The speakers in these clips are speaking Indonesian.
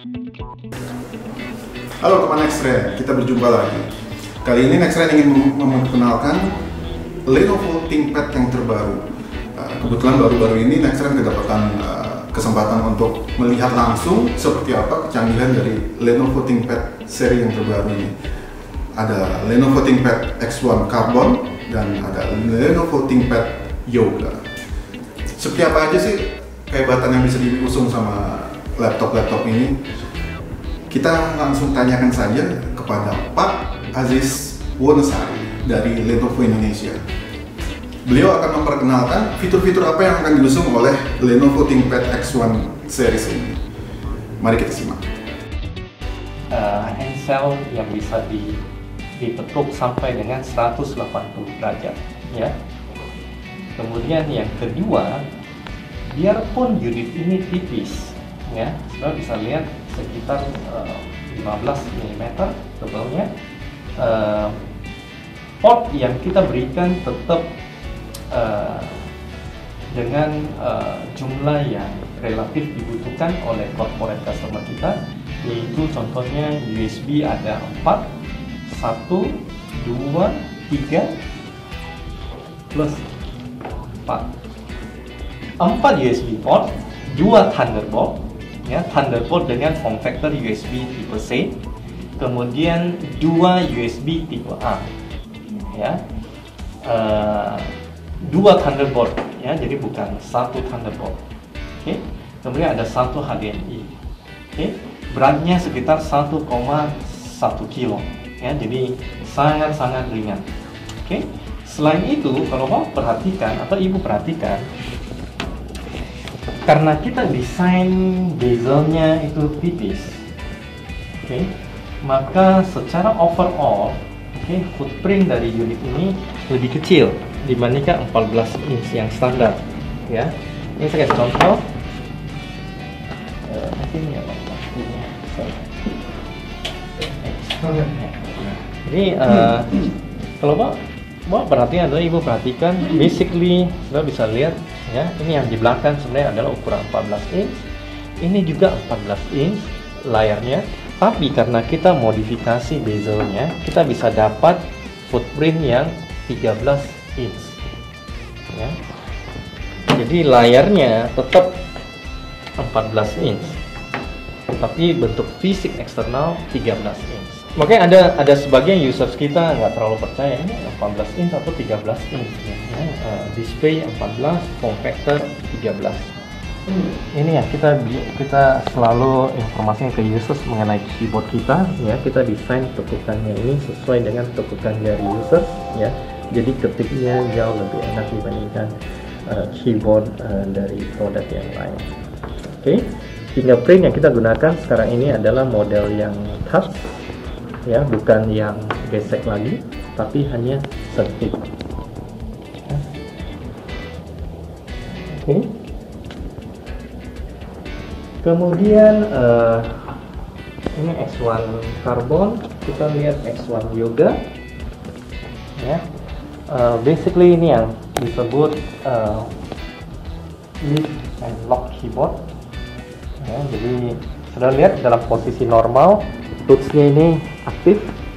Halo teman Nexttrend, kita berjumpa lagi. Kali ini Nexttrend ingin memperkenalkan Lenovo ThinkPad yang terbaru. Kebetulan baru-baru ini Nexttrend kedapatan kesempatan untuk melihat langsung seperti apa kecanggihan dari Lenovo ThinkPad seri yang terbaru ini. Ada Lenovo ThinkPad X1 Carbon dan ada Lenovo ThinkPad Yoga. Seperti apa aja sih kehebatan yang bisa diusung sama laptop-laptop ini? Kita langsung tanyakan saja kepada Pak Aziz Wonesari dari Lenovo Indonesia. Beliau akan memperkenalkan fitur-fitur apa yang akan diusung oleh Lenovo ThinkPad X1 series ini. Mari kita simak. Handcell yang bisa dipetuk sampai dengan 180 derajat, ya. Kemudian yang kedua, biarpun unit ini tipis, ya, saudara bisa lihat sekitar 15 mm tebalnya. Port yang kita berikan tetap dengan jumlah yang relatif dibutuhkan oleh corporate customer kita, yaitu contohnya USB ada 4, 1, 2, 3 plus 4 USB port, 2 Thunderbolt, ya, Thunderbolt dengan form factor USB tipe C, kemudian 2 USB tipe A, ya, 2 Thunderbolt, ya, jadi bukan 1 Thunderbolt. Oke, kemudian ada 1 HDMI. Oke, beratnya sekitar 1,1 kilo, ya, jadi sangat-sangat ringan. Oke, selain itu kalau mau perhatikan atau ibu perhatikan, karena kita desain bezelnya itu tipis, oke, maka secara overall, oke, footprint dari unit ini lebih kecil dibandingkan 14 inch yang standar, ya. Ini saya kasih contoh. Ini ya, jadi kalau mau perhatikan, atau ibu perhatikan, basically sudah bisa lihat, ya, ini yang di belakang sebenarnya adalah ukuran 14 inch, ini juga 14 inch layarnya, tapi karena kita modifikasi bezelnya, kita bisa dapat footprint yang 13 inch, ya. Jadi layarnya tetap 14 inch, tapi bentuk fisik eksternal 13 inch. Makanya ada sebagian users kita nggak terlalu percaya ini 14 inch atau 13 inch, ya. Display 14, form factor 13. Ini ya, kita selalu informasinya ke users mengenai keyboard kita, ya. Kita desain tekukannya ini sesuai dengan tekukan jari users, ya. Jadi ketiknya jauh lebih enak dibandingkan keyboard dari produk yang lain. Oke, fingerprint yang kita gunakan sekarang ini adalah model yang touch, ya, bukan yang gesek lagi, tapi hanya sentuh. Oke. Kemudian ini X1 Carbon, kita lihat X1 Yoga, ya. Basically ini yang disebut lift and lock keyboard, ya. Jadi sudah lihat dalam posisi normal, touchnya ini aktif.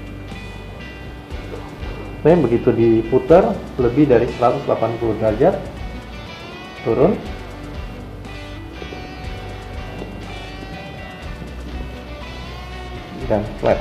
Dan begitu diputar lebih dari 180 derajat, turun. Dan flat.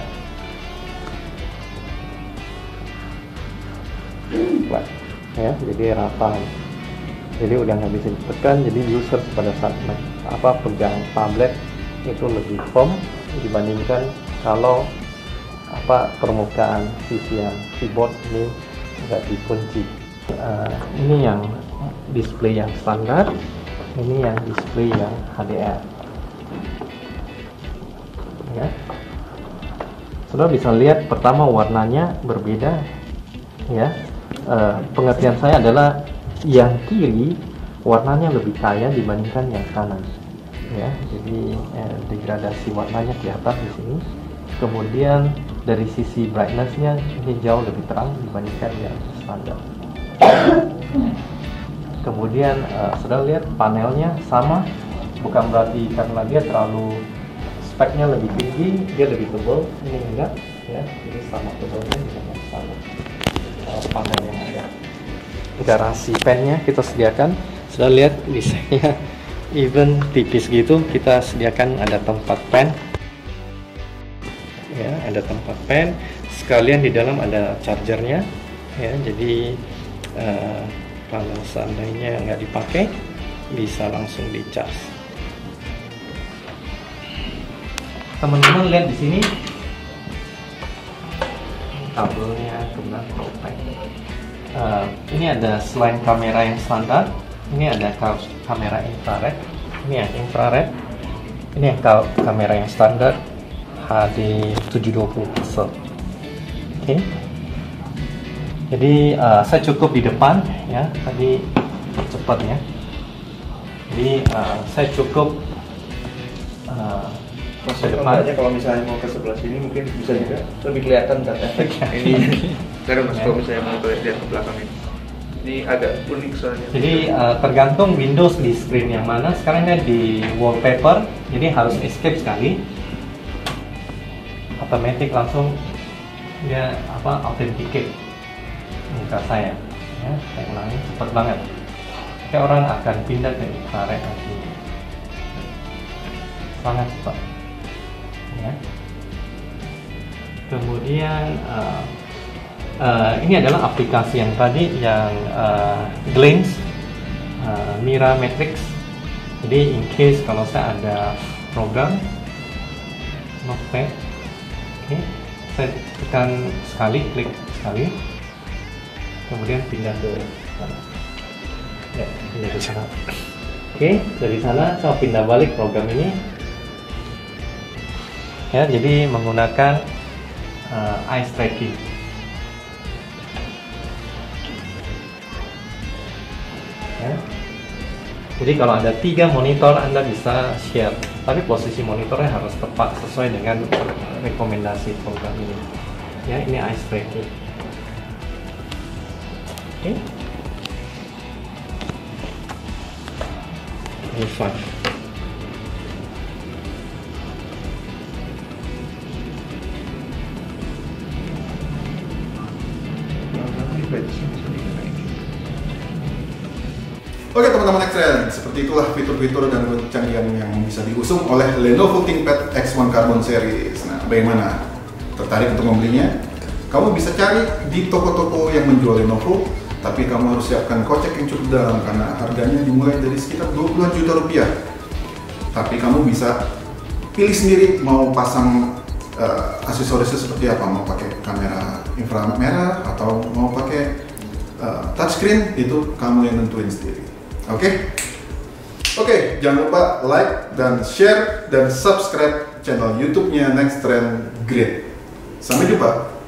Flat, ya, jadi rata. Jadi udah nggak bisa ditekan. Jadi user pada saat pegang tablet itu lebih firm dibandingkan kalau permukaan sisi yang keyboard ini nggak dikunci. Ini yang display yang standar, ini yang display yang HDR, ya. Sudah bisa lihat pertama warnanya berbeda, ya. Pengertian saya adalah yang kiri warnanya lebih kaya dibandingkan yang kanan, ya. Jadi degradasi warnanya kelihatan di sini. Kemudian dari sisi brightness-nya ini jauh lebih terang dibandingkan yang standar. Kemudian sudah lihat panelnya sama, bukan berarti karena dia terlalu speknya lebih tinggi, dia lebih tebal, ini enggak ya, jadi sama tebalnya dengan sama panel yang ada. Garasi pennya kita sediakan, sudah lihat desainnya even tipis gitu, kita sediakan ada tempat pen ya, ada tempat pen, sekalian di dalam ada chargernya ya, jadi kalau seandainya nggak dipakai bisa langsung di charge. Teman-teman lihat di sini kabelnya kebetulan compact. Ini ada selain kamera yang standar, ini ada kamera infrared, ini yang infrared, ini yang kamera yang standar HD 720 pixel. Oke. Jadi saya cukup di depan ya, tadi cepat ya. Jadi saya cukup ke depan. Kalau misalnya mau ke sebelah sini mungkin bisa juga lebih kelihatan kan efek ini. Karena kalau misalnya mau lihat ke belakang ini agak unik soalnya. Jadi tergantung Windows di screen yang mana. Sekarang ini di wallpaper, jadi harus escape sekali. Otomatis langsung dia authenticate muka saya ya, saya ulangi cepat banget, kayak orang akan pindah ke infrared nanti, sangat cepat ya. Kemudian ini adalah aplikasi yang tadi yang Glance Mira Matrix, jadi in case kalau saya ada program notepad, oke, saya tekan sekali, klik sekali, kemudian pindah ke sana. Ya, pindah ke sana. Oke, dari sana saya pindah balik program ini. Ya, jadi menggunakan eye tracking. Ya. Jadi kalau ada 3 monitor Anda bisa share, tapi posisi monitornya harus tepat sesuai dengan rekomendasi program ini. Ya, ini eye tracking. Oke. Ini 5. Oke teman-teman X-Ray, seperti itulah fitur-fitur dan kecanggihan yang bisa diusung oleh Lenovo ThinkPad X1 Carbon Series. Nah, bagaimana? Tertarik untuk membelinya? Kamu bisa cari di toko-toko yang menjual Lenovo, tapi kamu harus siapkan kocek yang cukup dalam karena harganya dimulai dari sekitar 20-an juta rupiah. Tapi kamu bisa pilih sendiri mau pasang aksesorisnya seperti apa, mau pakai kamera inframerah atau mau pakai touchscreen, itu kamu yang nentuin sendiri. Oke, jangan lupa like dan share dan subscribe channel YouTube-nya Next Trend Grid. Sampai jumpa.